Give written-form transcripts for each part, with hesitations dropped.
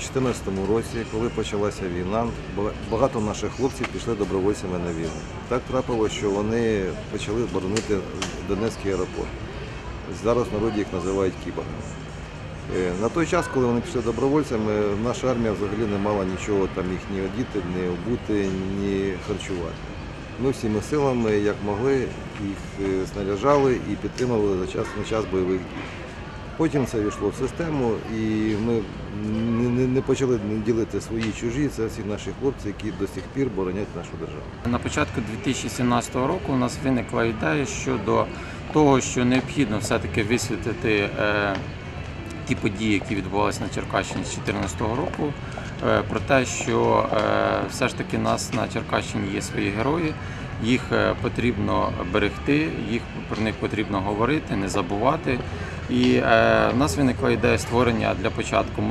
2014 році, коли почалася війна, багато наших хлопців пішли добровольцями на війну. Так трапилося, що вони почали боронити Донецький аеропорт. Зараз в народі їх називають кіборгами. На той час, коли вони пішли добровольцями, наша армія взагалі не мала нічого там їх ні одіти, ні обути, ні харчувати. Ми всіми силами, як могли, їх снаряжали і підтримували на час бойових дій. Потім це війшло в систему, і ми не почали ділити свої чужі, це всі наші хлопці, які до сих пір боронять нашу державу. На початку 2017 року у нас виникла ідея щодо того, що необхідно все-таки висвітлити ті події, які відбувалися на Черкащині з 2014 року, про те, що все ж таки нас на Черкащині є свої герої, їх потрібно берегти, про них потрібно говорити, не забувати. І в нас виникла ідея створення для початку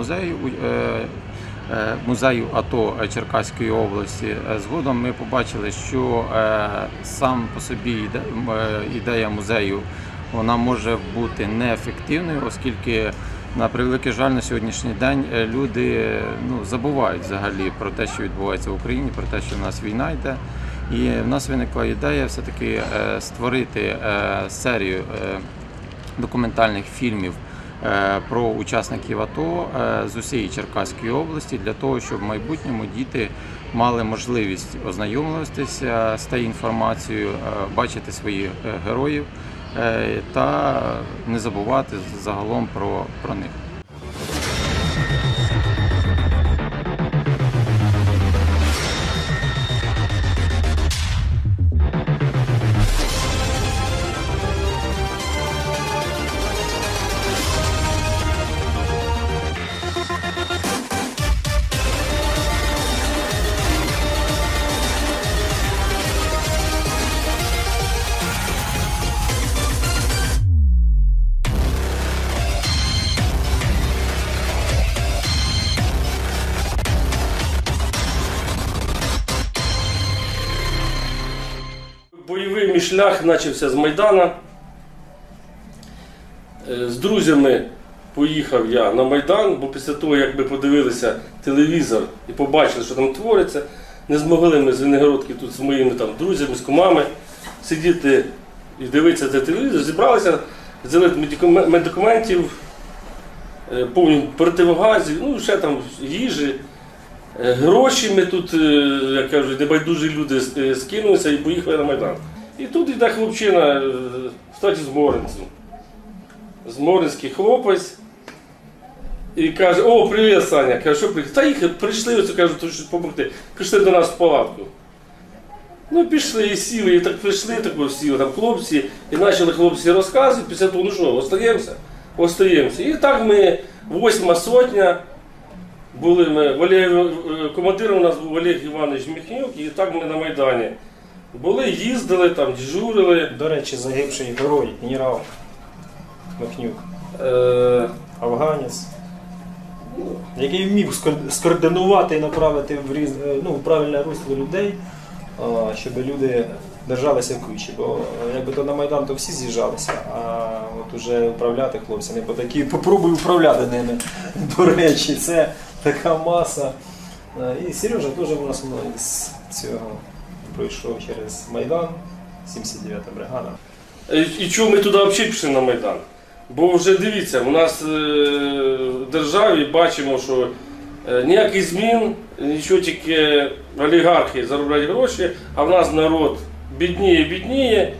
музею АТО Черкаської області. Згодом ми побачили, що сам по собі ідея музею вона може бути неефективною, оскільки, на превеликий жаль, на сьогоднішній день люди забувають взагалі про те, що відбувається в Україні, про те, що в нас війна йде. І в нас виникла ідея все-таки створити серію документальних фільмів про учасників АТО з усієї Черкаської області, для того, щоб в майбутньому діти мали можливість ознайомитися з тією інформацією, бачити своїх героїв та не забувати загалом про них. Бойовий мій шлях почався з Майдану. З друзями поїхав я на Майдан, бо після того, як ми подивилися телевізор і побачили, що там твориться, не змогли ми з Виногородки тут з моїми друзями, з кумами сидіти і дивитися цей телевізор. Зібралися, взяли медикаментів, повні противогазів, ще там їжі. Гроші ми тут, як кажуть, небайдужі люди скинулися і поїхали на Майдан. І тут йде хлопчина, кстати, з Моринців. З Моринський хлопець. І каже: "О, привіт, Саня". Каже: "Що приїхали?" "Та їх прийшли, оце, кажуть, щось допомогти. Прийшли до нас в палатку". Ну, пішли і сіли, і так прийшли, так сіли там хлопці, і почали хлопці розказувати, після того, ну що, остаємося? Остаємося. І так ми, 8-ма сотня, були ми, командиром у нас був Олег Іванович Міхнюк, і так ми на Майдані були, їздили, там, дежурили. До речі, загибший герой, генерал Міхнюк, афганець, який вмів скоординувати і направити в правильне русло людей, щоб люди держалися в кучі. Бо якби то на Майдан, то всі з'їжджалися, а от уже управляти хлопцями, попробуй управляти ними. До речі, це така маса. І Сережа теж у нас з цього пройшов через Майдан, 79-та бригада. І чому ми туди взагалі пішли на Майдан? Бо вже дивіться, у нас в державі бачимо, що ніяких змін, нічого, тільки олігархи заробляють гроші, а в нас народ бідніє.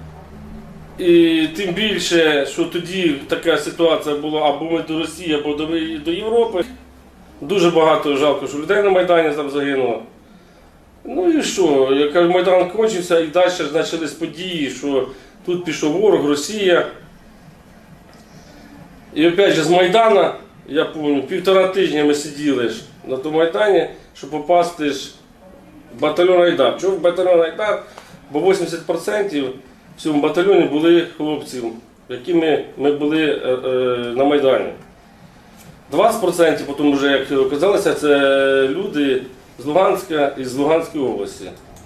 І тим більше, що тоді така ситуація була або ми до Росії, або до Європи. Дуже багато жалко, що людей на Майдані там загинуло. Ну і що, я кажу, Майдан кончився, і далі почались події, що тут пішов ворог, Росія. І опять же з Майдана, я пам'ятаю, 1,5 тижня ми сиділи на тому Майдані, щоб попасти в батальйон Айдар. Чому в батальйон Айдар? Бо 80% в цьому батальйоні були хлопці, якими ми були на Майдані. 20% потім вже, як оказалося, це люди з Луганська і з Луганської області.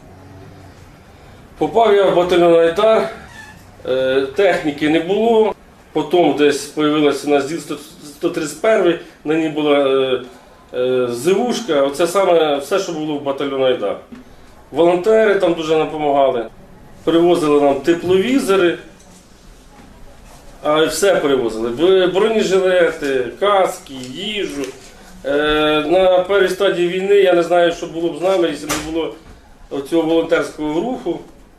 Попав я в батальйон Айдар, техніки не було, потім десь з'явилася у нас ЗІЛ-131, на ній була Зивушка, оце саме все, що було в батальйоні Айдар. Волонтери там дуже нам допомагали. Привозили нам тепловізори, а все привозили. Бронежилети, каски, їжу. На першій стадії війни я не знаю, що було б з нами, якщо не було цього волонтерського руху.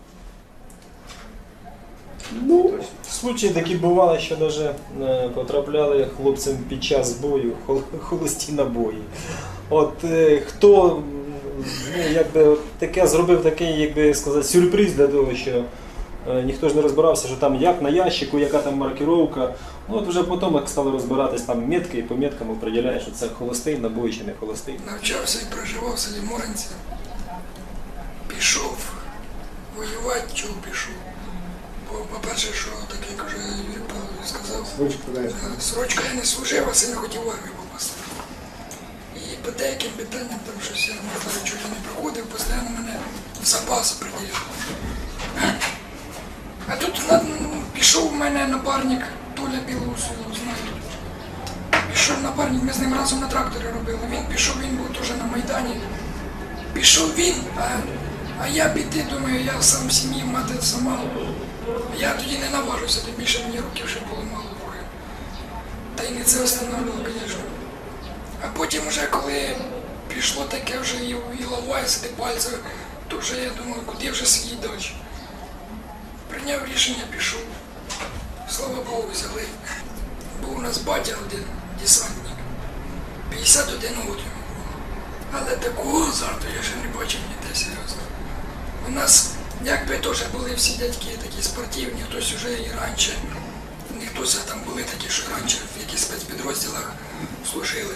Ну, случаї такі бували, що навіть потрапляли хлопцям під час бою холості набої. От хто якби таке зробив такий, якби сказати, сюрприз для того, що ніхто ж не розбирався, що там як на ящику, яка там маркировка. Ну от вже потім як стали розбиратись, там метки і по меткам определяєш, що це холостий набой чи не холостий. Навчався і проживав в селі Моринці. Пішов воювати, чого пішов. Бо, по-перше, що так, як вже Юрій Павлович сказав, срочку я не служив, а сильно хотів в армію попасти. І по деяким питанням там щось я чуть не проходив, постійно мене в запас определяв. А тут пішов у мене напарник Толя Білоусов, знаєте. Пішов напарник, ми з ним разом на тракторі робили. Він пішов, він був теж на Майдані. Пішов він, а я піти, думаю, я сам в сім'ї, мати сама. Я тоді не наважуся, тим більше мені років ще було мало років. Та й не це встановлювало, звісно. А потім вже коли пішло таке вже і ламається пальці, то вже я думав, куди вже свій далі. Прийняв рішення, пішов. Слава Богу, взяли. Був у нас батя один, десантник. 51 років було. Але такого азарту я ще не бачив ніде, серйозно. У нас якби теж були всі дядьки такі спортивні, хтось вже і раніше. Не хтось там були такі, що раніше в якихось спецпідрозділах служили.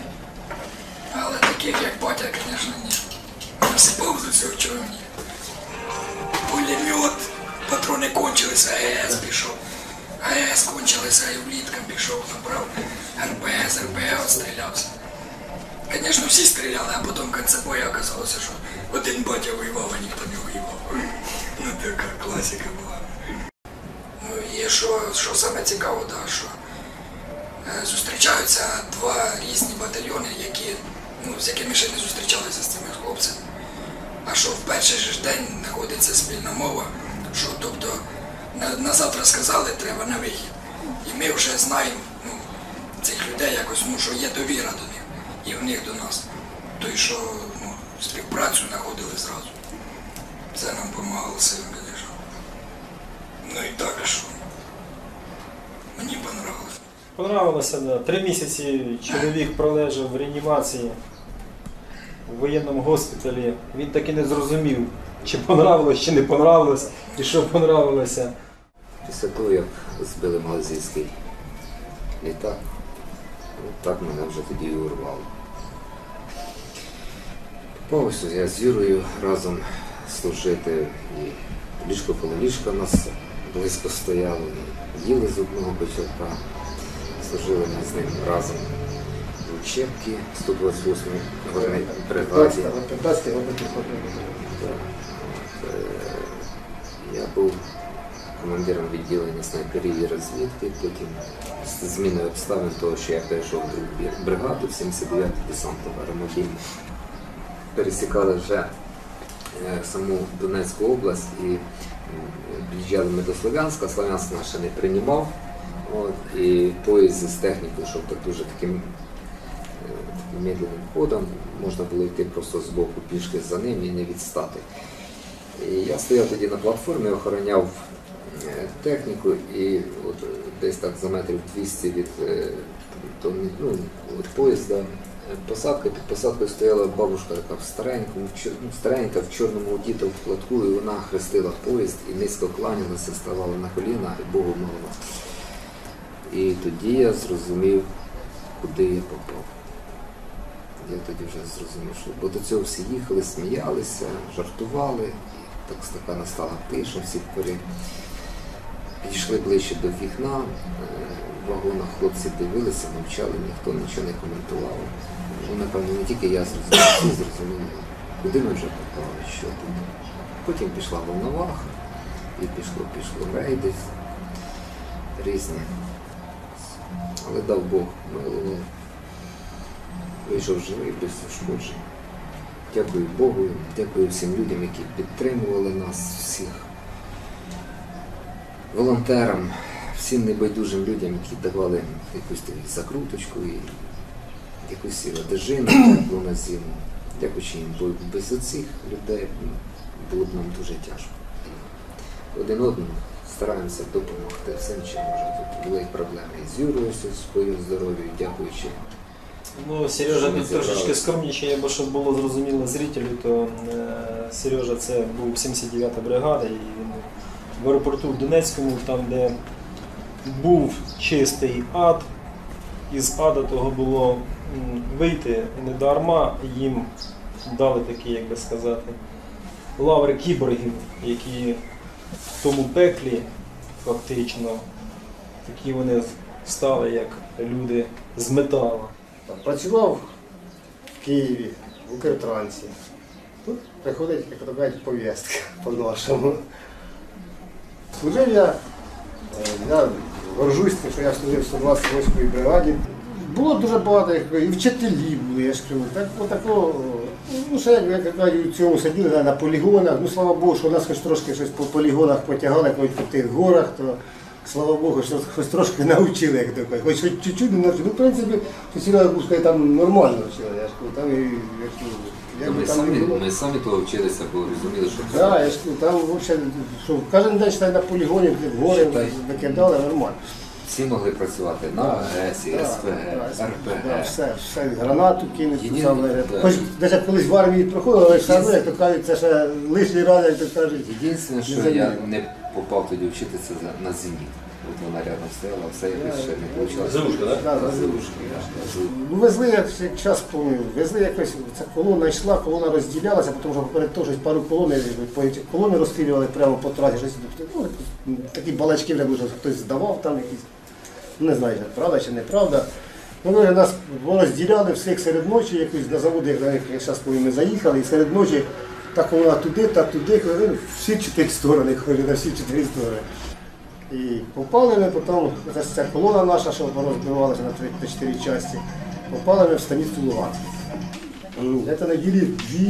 Але таких, як батя, звісно, ні. Насипав з усього човні. Пулемет, патрони кончилися, АЕС пішов. АЕС кончилися, і влітком пішов, набрав РПС, РПС, стрілявся. Звісно, всі стріляли, а потім в кінці бою оказалося, що один батя воював, а ніхто не воював. Ну, така класика була. Ну і що саме цікаво, да, що зустрічаються два різні батальйони, з якими ще не зустрічалися з цими хлопцями. А що в перший же день знаходиться спільна мова, що тобто на завтра сказали, треба на вихід. І ми вже знаємо цих людей якось, що є довіра до них і в них до нас. Той, що співпрацю знаходили зразу. Це нам допомагало сильно, звісно. Ну і так, що мені понравилось. Понравилося, да. 3 місяці чоловік пролежав в реанімації в воєнному госпіталі. Він так і не зрозумів, чи понравилось, чи не понравилось, і що понравилося. Після того, як збили малазійський літак, так мене вже тоді і урвало. Попався я з Юрою разом служити, і ліжко коло ліжка нас близько стояло, і їли з одного котілка. Служили ми з ним разом в Учебці, 128-й горній бригаді. Я був командиром відділення снайперів і розвідки, потім з зміною обставин того, що я перейшов в другу бригаду, 79-й десантова аеромобільна. Пересікали вже саму Донецьку область і приїжджали ми до Слов'янська, Слов'янськ нас ще не приймав. І поїзд з технікою йшов дуже таким медленним ходом, можна було йти просто з боку пішки за ним і не відстати. І я стояв тоді на платформі, охороняв техніку, і от десь так за метрів 200 від поїзда посадка, під посадкою стояла бабушка така старенька, в чорному одіта в платку, і вона хрестила поїзд і низько кланялася, ставала на коліна і Богу молила. І тоді я зрозумів, куди я попав. Я тоді вже зрозумів, що бо до цього всі їхали, сміялися, жартували, і так така настала тиша, всі підійшли ближче до вікна, в вагонах хлопці дивилися, мовчали, ніхто нічого не коментував. Ну, напевно, не тільки я зрозумів, всі зрозуміли, куди ми вже попали, що тут. Потім пішла Волноваха, і пішло рейди різні. Але дав Бог милував. вийшов живий, без ушкоджень. Дякую Богу, дякую всім людям, які підтримували нас всіх. Волонтерам, всім небайдужим людям, які давали якусь таку закруточку і якусь одежину, теплу на зиму. Дякуючи їм, бо без цих людей було б нам дуже тяжко. Один одному стараємося допомогти всім, чим можемо. Тут були проблеми і з Юрою, з своїм здоров'ям, дякуючи. Ну, Сережа тут трошечки скромніший, бо щоб було зрозуміло зрителю, то Сережа це був 79-та бригада, і він в аеропорту в Донецькому, там де був чистий ад, із ада того було вийти не дарма, їм дали такі, як би сказати, лаври кіборгів, які в тому пеклі фактично, такі вони стали як люди з металу. Працював в Києві, в Укртрансі. Тут приходить, як то кажуть, повістка по-нашому. Служив я горжусь, що я служив в 128-й бригаді. Було дуже багато, і вчителів були, я ж кажу. Такого, ну, ще, як кажуть, у цьому сиділи на полігонах. Ну, слава Богу, що нас хоч трошки щось по полігонах потягали, хоч по тих горах, то слава Богу, що щось трошки навчили, як то кажуть. Хоч чуть-чуть не навчили. Ну, в принципі, Серега Гуска там нормально вчили, я ж кажу, там і Ми самі того вчилися, бо розуміли, що так, я ж кажу, там взагалі, що кожен день читаю на полігоні, в гори викидали, нормально. всі могли працювати на АГС, СПГ, РПГ. Все, гранату кинуть, Єдине, саме. да. Хоч десь колись в армії проходили, але все одно, як то кажуть, це ще лишній раз, як то кажуть. Єдине, що я не попав тоді вчитися на «Зеніт». От вона рядом стояла, все якось ще не вийшло. Завушка, так? Да, Завушки. Ну, везли, як час пам'ятаю, везли якось, ця колона йшла, колона розділялася, тому що поперед того щось пару колони розстрілювали прямо по трасі, щось, ну, такі балачки вже дуже хтось здавав там якісь, не знаю, правда чи неправда. Вони нас розділяли всіх серед ночі, якось на заводи, як зараз ми заїхали, і серед ночі та колона туди, та туди, всі 4 сторони, на всі 4 сторони. І попали ми потім, ця колона наша, що розбивалася на 4 частини, попали ми в станицю Луганську. Це неділі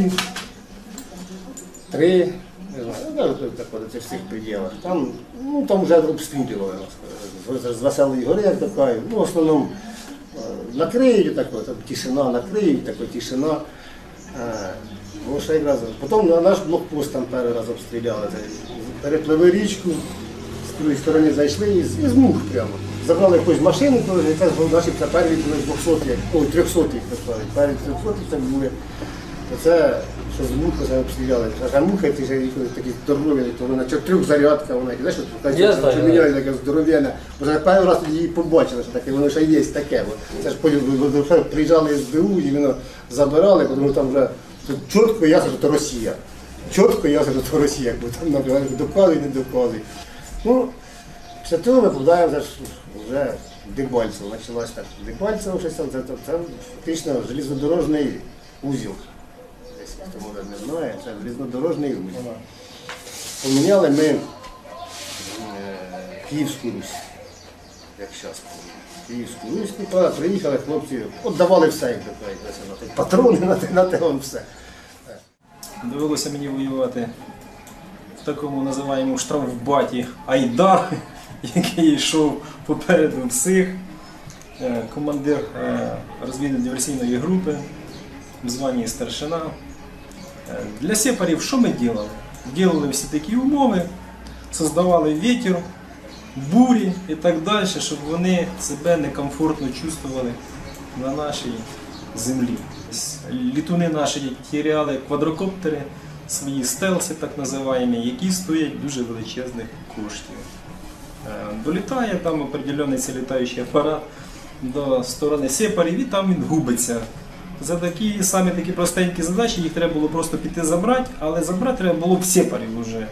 2-3, не знаю, це в цих пределах. Там, ну, там вже обстрілювали нас, з Веселої гори, як то кажуть. Ну, в основному накриють, там тишина, накриють, така тишина. Ну, ще якраз. Потім на наш блокпост там перший раз обстріляли. Перепливли річку. З другої сторони зайшли і з мух прямо. Забрали якусь машину, це наші перві були 200, ой, 300, перві 300 це були. Це, що з мухи це обстріляли. А мухи ті такі здорові, то вона 4 зарядка, вона, знаєш, що міняє така здоров'яна. Вже перший раз її побачили, що таке, воно ще є таке. Це ж приїжджали СБУ, і воно забирали, тому що там вже чітко ясно, що це Росія. Чітко ясно, що це Росія, бо там доказують, не доказують. Ну, після того ми попадаємо вже в Дебальцево. Почалось так. Дебальцево, це фактично железнодорожний узіл. Десь, хто може не знає, це железнодорожний узіл. Поміняли ми Київську Русь, як зараз Київську Русь, приїхали хлопці, віддавали все, як кажуть, патрони на те, все. Довелося мені воювати в такому називаємо штрафбаті Айдар, який йшов попереду всіх, командир розвідно-диверсійної групи в званні старшина. Для сепарів що ми робили? Робили всі такі умови, создавали вітер, бурі і так далі, щоб вони себе некомфортно чувствували на нашій землі. Літуни наші тіряли квадрокоптери, свої стелси, так називаємо, які стоять дуже величезних коштів. Долітає там определений цей літаючий апарат до сторони сепарів і там він губиться. За такі самі такі простенькі задачі їх треба було просто піти забрати, але забрати треба було в сепарів вже.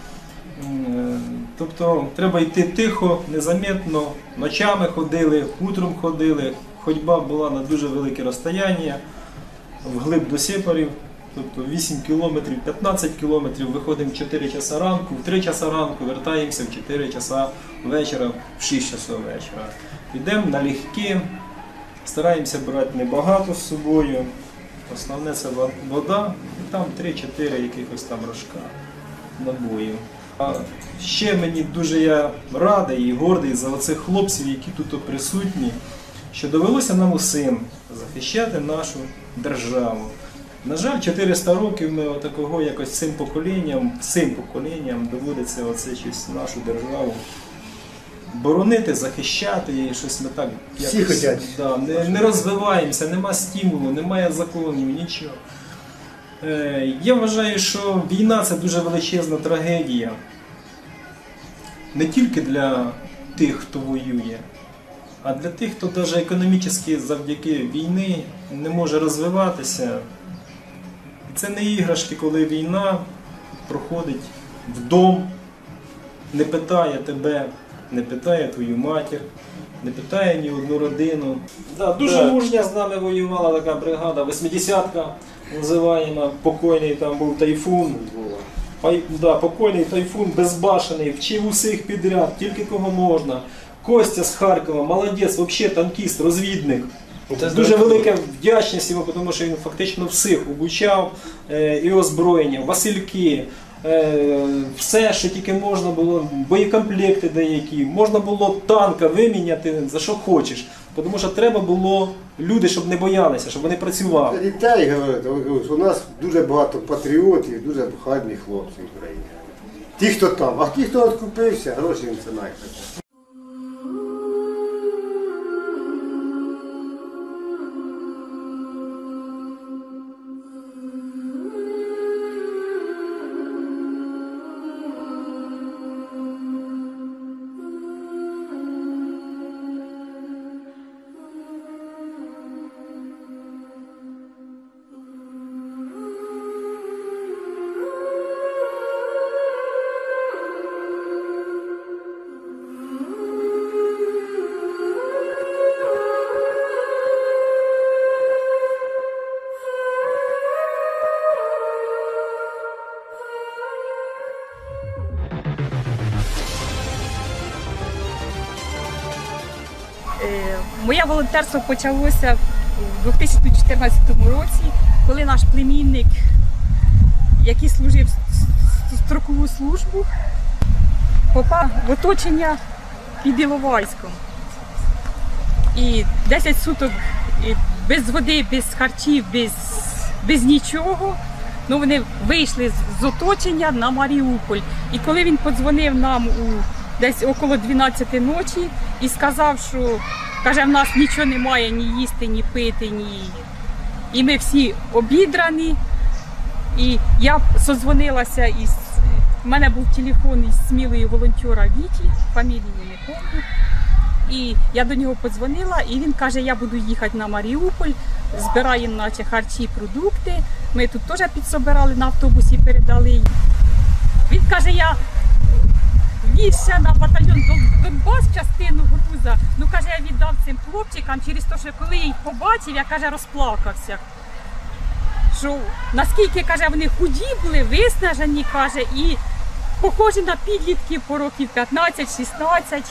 Тобто треба йти тихо, незаметно, ночами ходили, утром ходили, ходьба була на дуже велике розстояння, вглиб до сепарів. Тобто 8 кілометрів, 15 кілометрів, виходимо в 4 часа ранку, в 3 часа ранку вертаємося в 4 часа вечора, в 6 часов вечора. Йдемо налегке, Стараємося брати небагато з собою. Основне це вода і там 3-4 якихось там рожка набоїв. А ще мені дуже я радий і гордий за оцих хлопців, які тут присутні, що довелося нам усім захищати нашу державу. На жаль, 400 років ми отакого якось цим поколінням доводиться оце щось нашу державу боронити, захищати і щось ми так Всі хотять. Да, не розвиваємося, нема стимулу, немає законів, нічого. Я вважаю, що війна – це дуже величезна трагедія. Не тільки для тих, хто воює, а для тих, хто навіть економічно завдяки війни не може розвиватися. І це не іграшки, коли війна проходить в дом, не питає тебе, не питає твою матір, не питає ні одну родину. Да, дуже мужня з нами воювала така бригада, 80-ка називаємо, покойний там був Тайфун. Покойний Тайфун, безбашений, вчив усіх підряд, тільки кого можна. Костя з Харкова, молодець, взагалі танкіст, розвідник. Це дуже велика вдячність йому, тому що він фактично всіх обучав і озброєння, Васильки, все, що тільки можна було, боєкомплекти деякі, можна було танка виміняти за що хочеш. Тому що треба було люди, щоб не боялися, щоб вони працювали. Дітей говорять, у нас дуже багато патріотів, дуже гарні хлопці в Україні. Ті, хто там, а ті, хто відкупився, гроші їм це найкраще. Моє волонтерство почалося у 2014 році, коли наш племінник, який служив строкову службу, попав в оточення під Іловайськом. І 10 суток без води, без харчів, без нічого. Ну, вони вийшли з оточення на Маріуполь. І коли він подзвонив нам десь около 12 ночі і сказав, що каже, в нас нічого немає, ні їсти, ні пити, ні. І ми всі обідрані. І я созвонилася із... У мене був телефон із смілої волонтера Віті, фамілії не пам'ятаю. І я до нього подзвонила, і він каже, я буду їхати на Маріуполь, збираємо наче харчі, продукти. Ми тут теж підсобирали, на автобусі передали. Він каже, я віз ще на батальйон Донбас частину груза. Ну, каже, я віддав цим хлопчикам через те, що коли я їх побачив, я, каже, розплакався. Що наскільки, каже, вони худі були, виснажені, каже, і похожі на підлітків по років 15-16.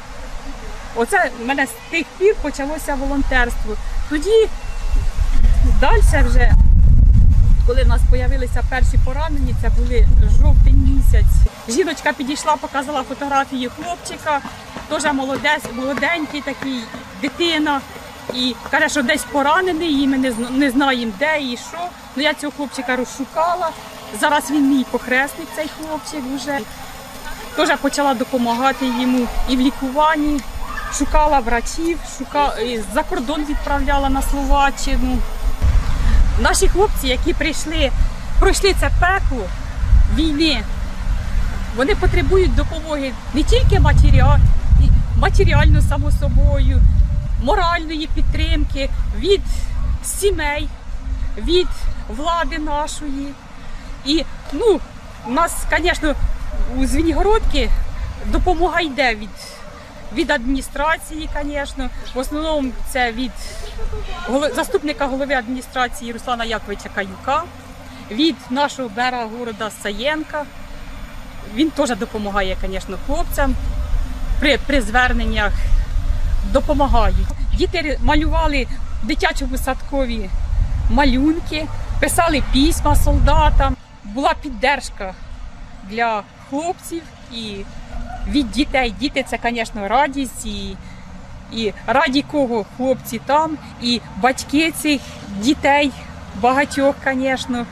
Оце в мене з тих пір почалося волонтерство. Тоді далі вже, коли в нас з'явилися перші поранені, це були жовтень місяць. Жіночка підійшла, показала фотографії хлопчика, теж молоденький такий, дитина. І каже, що десь поранений, і ми не знаємо де і що. Ну, я цього хлопчика розшукала. Зараз він мій похресник, цей хлопчик вже. Теж почала допомагати йому і в лікуванні. Шукала врачів, за кордон відправляла на Словаччину. Наші хлопці, які пройшли це пекло війни, вони потребують допомоги не тільки матеріально, само собою, моральної підтримки від сімей, від влади нашої. І, ну, у нас, звісно, у Звенигородці допомога йде від адміністрації, звісно. В основному це від заступника голови адміністрації Руслана Яковича Каюка, від нашого мера города Саєнка. Він теж допомагає, звісно, хлопцям при зверненнях. Допомагають. Діти малювали в дитячому садкові малюнки, писали письма солдатам. Була підтримка для хлопців і від дітей. Діти – це, звісно, радість. І раді кого хлопці там, і батьки цих дітей, багатьох, звісно.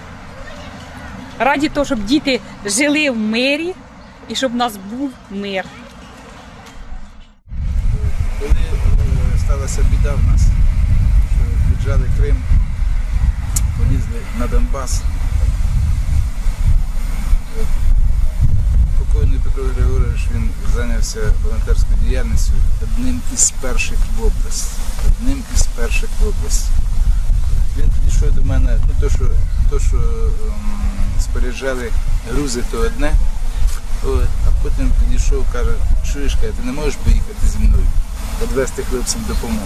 Раді того, щоб діти жили в мирі і щоб у нас був мир. Коли сталася біда в нас, що віджали Крим, полізли на Донбас, покойний Петро Григорович, він зайнявся волонтерською діяльністю одним із перших в області. Він підійшов до мене, то, що споряджали грузи, то одне, а потім підійшов, каже, чуєш, ти не можеш поїхати зі мною, відвести хлопцям допомогу.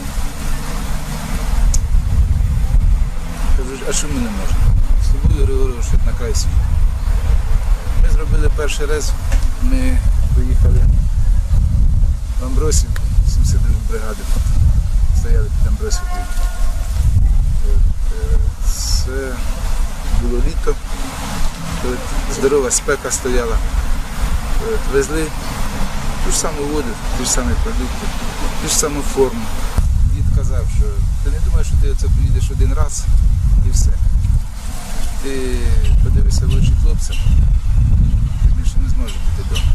Кажу, а що ми не можемо? З тобою, Григорович, на край світу. Ми зробили перший раз, ми поїхали в Амбросів, 72-ю бригаду, стояли під Амбросівкою. Це було літо, здорова спека стояла, везли ту ж саму воду, ті ж самі продукти, ту ж саму форму. Дід казав, що ти не думаєш, що ти оце поїдеш один раз і все. Ти подивишся в очі хлопцям, ти більше не зможеш бути вдома.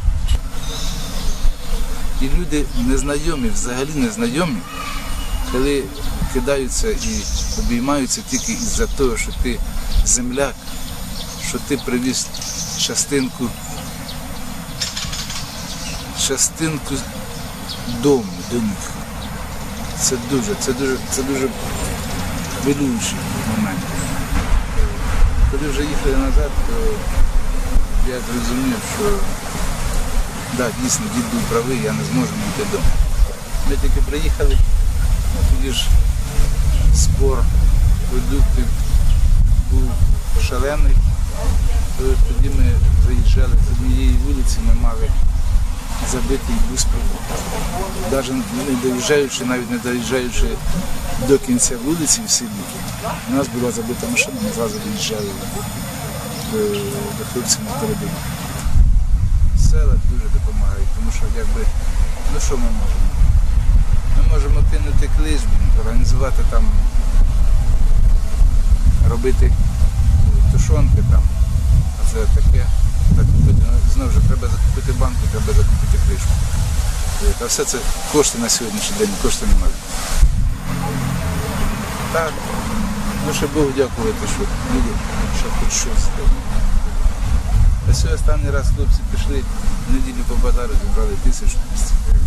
І люди незнайомі, взагалі незнайомі, коли кидаються і обіймаються тільки із-за того, що ти земляк, що ти привіз частинку дому до них. Це дуже хвилюючий момент. Коли вже їхали назад, то я зрозумів, що дійсно дід був правий, я не зможу йти вдома. Ми тільки приїхали, тоді ж збор продуктів був шалений. Тоді ми заїжджали з однієї вулиці, ми мали забитий бус продуктів. Навіть не доїжджаючи до кінця вулиці в селі, у нас була забита машина, ми зразу виїжджали до хлопців на передову. Села дуже допомагають, тому що що ми можемо? Ми можемо кинути клич, організувати там, робити тушонки там, а це таке. Знову ж треба закупити банку, треба закупити кришку. А все це кошти на сьогоднішній день, кошти немає. Так, ще Богу дякувати, що люди, що хоч щось. А сьогодні останній раз хлопці пішли в неділю по базару, зібрали 1200 гривень.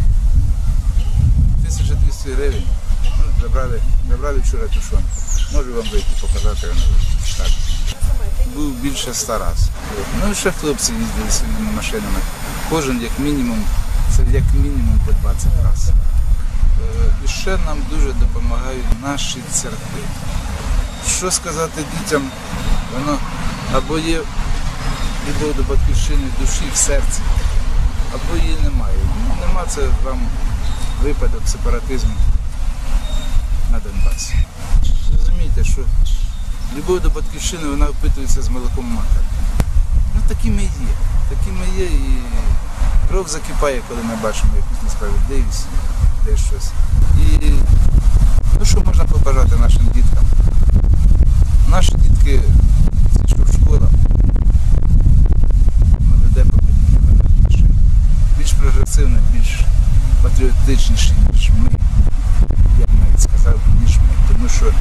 1200 гривень. Забрали вчора тушонку. Можу вам вийти показати. Так. Був більше 100 разів. Ну, ще хлопці їздили своїми машинами. Кожен як мінімум по 20 разів. І ще нам дуже допомагають наші церкви. Що сказати дітям, воно або є любов до батьківщини в душі, в серці, або її немає. Нема, це вам випадок сепаратизму на Донбасі. Розумієте, що любов до батьківщини, вона впитується з молоком матері. Ну такими є і кров закипає, коли ми бачимо якусь несправедливість, десь щось. І що можна побажати нашим діткам? Наші дітки, що в школах, веде покоління більш прогресивне, більш патріотичніше, ніж ми. Я б навіть сказав, ніж ми. Тому що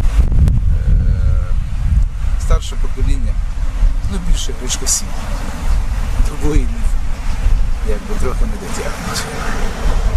старше покоління, більше грішкосів. Тобою трохи не дотягнуть.